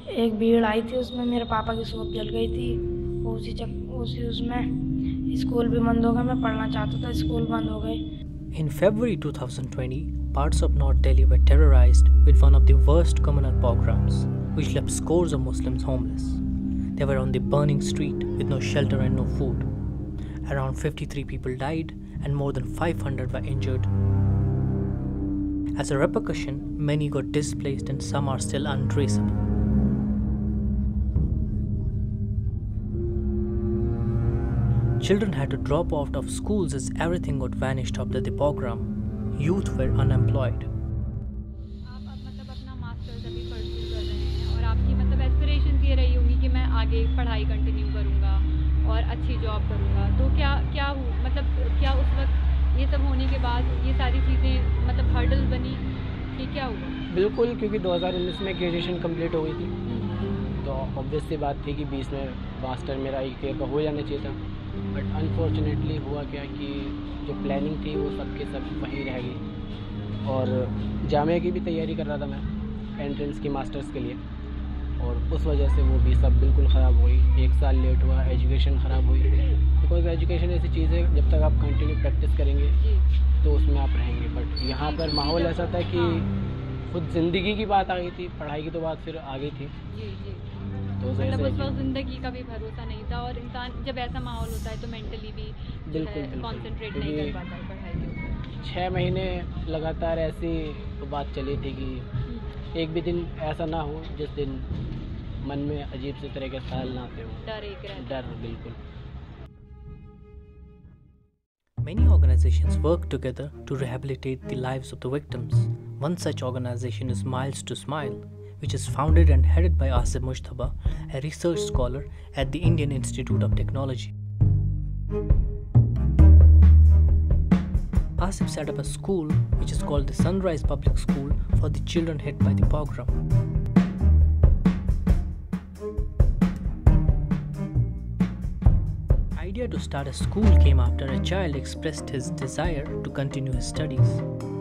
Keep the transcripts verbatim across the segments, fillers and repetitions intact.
एक भीड़ आई थी, उसमें मेरे पापा की शॉप जल गई थी। उसी चक उसी उसमें स्कूल भी बंद हो गया। मैं पढ़ना चाहता था, स्कूल बंद हो गए। In February two thousand twenty, parts of North Delhi were terrorized with one of the worst communal pogroms, which left scores of Muslims homeless. They were on the burning street with no shelter and no food. Around fifty-three people died and more than five hundred were injured. As a repercussion, many got displaced and some are still untraceable. Children had to drop out of schools as everything got vanished after the pogrom. Youth were unemployed. आप अब मतलब अपना masters अभी pursue कर रहे हैं और आपकी मतलब एस्पिरेशंस ये रही होंगी कि मैं आगे पढ़ाई कंटिन्यू करूँगा और अच्छी जॉब करूँगा। तो क्या क्या हो मतलब क्या उस वक्त ये सब होने के बाद ये सारी चीज़ें मतलब हर्डल बनी कि क्या हुआ? बिल्कुल, क्योंकि दो हज़ार उन्नीस में ग्रेजुएशन कंप्लीट हो गई थी, तो ऑब्वियस सी बात थी कि बीस में मास्टर मेरा एक ईयर का हो जाना चाहिए था। बट अनफॉर्चुनेटली हुआ क्या कि जो प्लानिंग थी वो सब के सब वहीं रह गई। और जामिया की भी तैयारी कर रहा था मैं एंट्रेंस की मास्टर्स के लिए, और उस वजह से वो भी सब बिल्कुल ख़राब हो गई। एक साल लेट हुआ, एजुकेशन ख़राब हुई। बिकॉज एजुकेशन ऐसी चीज़ है, जब तक आप कंटिन्यू प्रैक्टिस करेंगे तो उसमें आप रहेंगे। बट यहाँ पर माहौल ऐसा था कि खुद ज़िंदगी की बात आ गई थी, पढ़ाई की तो बात फिर आ गई थी। जी जी तो मतलब उस वक्त ज़िंदगी का भी भरोसा नहीं था और इंसान जब ऐसा माहौल होता है तो मेंटली भी बिल्कुल कॉन्सेंट्रेट नहीं कर पाता है पढ़ाई के ऊपर। छः महीने लगातार ऐसी तो बात चली थी कि एक भी दिन ऐसा ना हो जिस दिन मन में अजीब से तरह के ख्याल ना आते हो। डर एक रहता डर बिल्कुल। Many organizations work together to rehabilitate the lives of the victims. One such organization is Miles to Smile, which is founded and headed by Asif Mushtaba, a research scholar at the Indian Institute of Technology. Asif set up a school which is called the Sunrise Public School for the children hit by the pogrom. The idea to start a school came after a child expressed his desire to continue his studies.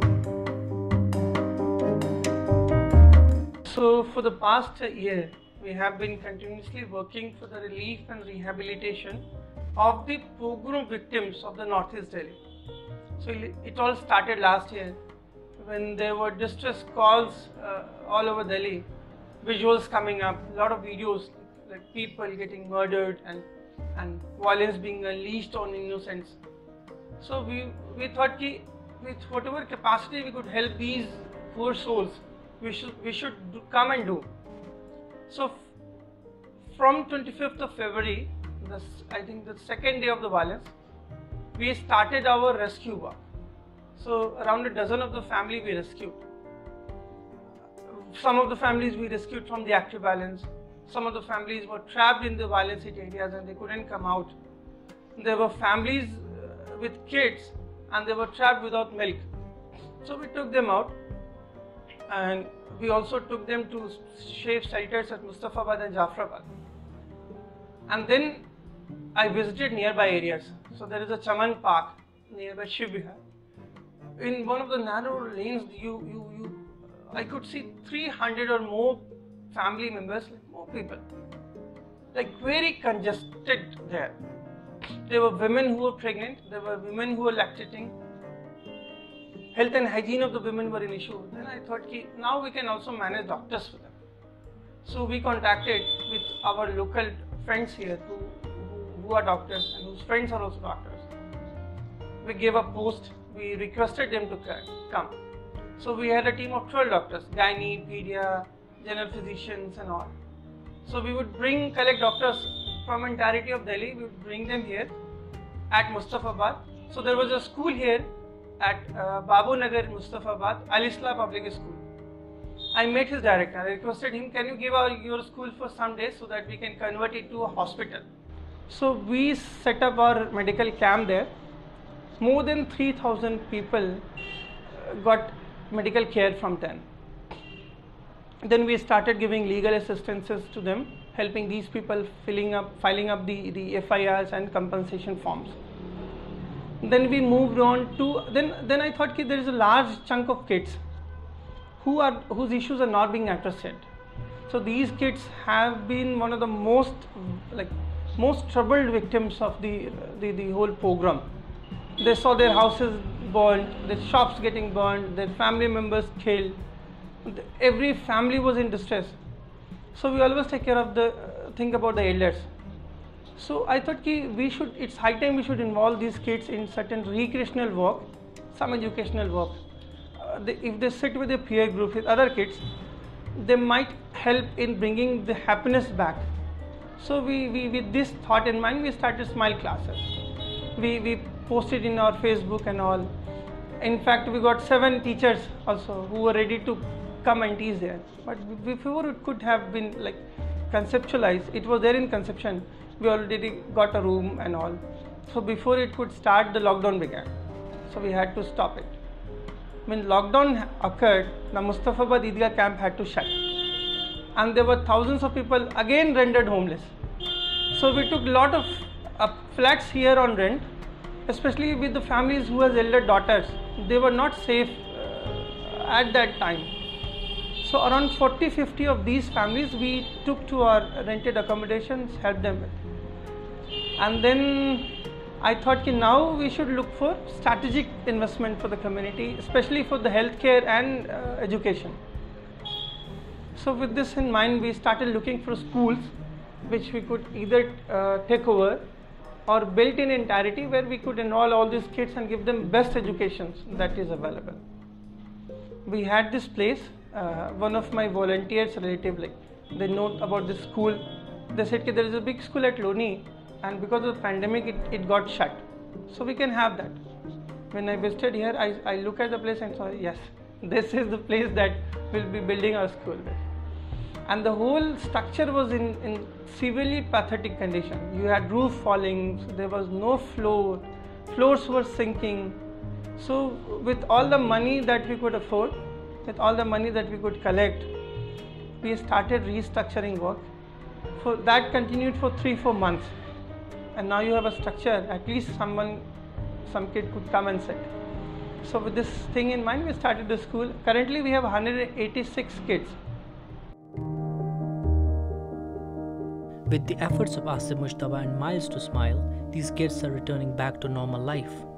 So for the past year, we have been continuously working for the relief and rehabilitation of the pogrom victims of the Northeast Delhi. So it all started last year when there were distress calls uh, all over Delhi, visuals coming up, a lot of videos like people getting murdered and and violence being unleashed on innocents. So we we thought that with whatever capacity we could help these poor souls, we should we should do, come and do. So from twenty-fifth of February, this, I think the second day of the violence, we started our rescue work. So around a dozen of the family we rescued. Some of the families we rescued from the active violence. Some of the families were trapped in the violence hit areas and they couldn't come out. There were families uh, with kids and they were trapped without milk. So we took them out, and we also took them to safe shelters at Mustafabad and Jafrabad. And then I visited nearby areas. So there is a Chaman Park nearby Shiv Vihar. In one of the narrow lanes, you, you, you, I could see three hundred or more family members, like more people, like very congested there. There were women who were pregnant, there were women who were lactating. Health and hygiene of the women were an issue. Then I thought, ki, now we can also manage doctors for them. So we contacted with our local friends here who, who are doctors and whose friends are also doctors. We gave a post, we requested them to come. So we had a team of twelve doctors, gynae, pedia, general physicians and all. So we would bring, collect doctors from entirety of Delhi, we would bring them here at Mustafabad. So there was a school here at uh, Babu Nagar, Mustafabad, Al-Islah Public School. I met his director, I requested him, can you give our, your school for some days so that we can convert it to a hospital. So we set up our medical camp there. More than three thousand people got medical care from them. Then we started giving legal assistances to them, helping these people filling up, filing up the, the F I Rs and compensation forms. Then we moved on to, then, then I thought that there is a large chunk of kids who are, whose issues are not being addressed yet. So these kids have been one of the most like most troubled victims of the the, the whole program. They saw their houses burned, their shops getting burned, their family members killed. Every family was in distress. So we always take care of the uh, think about the elders. So I thought ki we should, it's high time we should involve these kids in certain recreational work, some educational work. Uh, they, if they sit with a peer group with other kids, they might help in bringing the happiness back. So we, we with this thought in mind, we started Smile classes. We, we posted in our Facebook and all. In fact, we got seven teachers also who were ready to come and teach there. But before it could have been like conceptualized, it was there in conception. We already got a room and all. So before it could start, the lockdown began. So we had to stop it. When lockdown occurred, the Mustafabad Idgah camp had to shut. And there were thousands of people again rendered homeless. So we took a lot of uh, flats here on rent, especially with the families who has elder daughters. They were not safe uh, at that time. So around forty fifty of these families we took to our rented accommodations, helped them with. And then I thought ki now we should look for strategic investment for the community, especially for the healthcare and uh, education. So with this in mind, we started looking for schools which we could either uh, take over or built in entirety, where we could enroll all these kids and give them best education that is available. We had this place, uh, one of my volunteers relative, like they know about this school. They said ki there is a big school at Loni, and because of the pandemic it, it got shut. So we can have that. When I visited here, I, I look at the place and saw, yes, this is the place that we'll be building our school with. And the whole structure was in, in severely pathetic condition. You had roof falling, so there was no floor, floors were sinking. So with all the money that we could afford, with all the money that we could collect, we started restructuring work. For that continued for three, four months. And now you have a structure, at least someone, some kid could come and sit. So with this thing in mind, we started the school. Currently we have one hundred eighty-six kids. With the efforts of Asim Mujtaba and Miles to Smile, these kids are returning back to normal life.